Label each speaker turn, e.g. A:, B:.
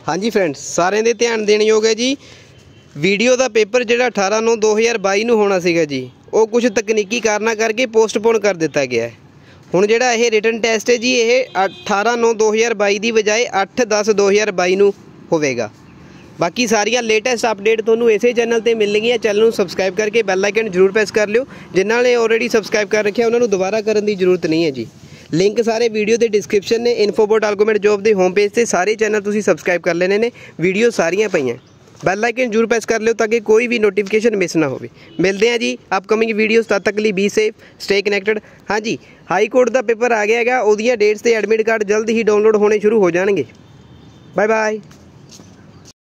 A: हाँ जी फ्रेंड्स, सारे दे ध्यान देने योग है जी। वीडियो का पेपर जो 18/9/2022 होना सीगा जी, वो कुछ तकनीकी कारणों करके पोस्टपोन कर दिता गया है। हुण जिहड़ा यह रिटन टैसट है जी, ये 18/9/2022 की बजाय 8/10/2022 होवेगा। बाकी सारिया लेटेस्ट अपडेट तुहानूं इसे चैनल पर मिलणगीआं। चैनल नूं सबसक्राइब करके बैल आइकन जरूर प्रेस कर लिओ। जिन्हां ने ऑलरेडी सबसक्राइब कर रखिया उन्होंने दोबारा करने की जरूरत नहीं है जी। लिंक सारे वीडियो के डिस्क्रिप्शन ने। इन्फोबोट आर्गूमेंट जॉब के होम पेज से सारे चैनल तुसीं सबसक्राइब कर लेने ने। वीडियो सारियां पईआं, बैल आइकन जरूर प्रेस कर लिओ ताकि कोई भी नोटिफिकेशन मिस ना हो। मिलते हैं जी अपकमिंग वीडियोज़, तद तक लिए बी सेफ, स्टे कनैक्टेड। हाँ जी, हाई कोर्ट का पेपर आ गया है, उहदियां डेट्स ते एडमिट कार्ड जल्द ही डाउनलोड होने शुरू हो जाएंगे। Bye bye.